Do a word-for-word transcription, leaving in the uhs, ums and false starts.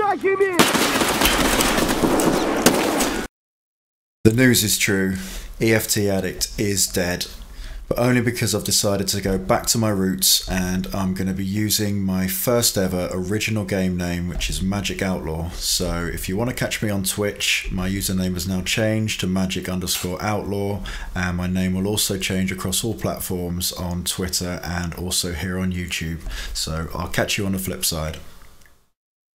The news is true. E F T Addict is dead, but only because I've decided to go back to my roots, and I'm going to be using my first ever original game name, which is Magic Outlaw. So if you want to catch me on Twitch, my username has now changed to magic underscore outlaw, and my name will also change across all platforms on Twitter and also here on YouTube. So I'll catch you on the flip side.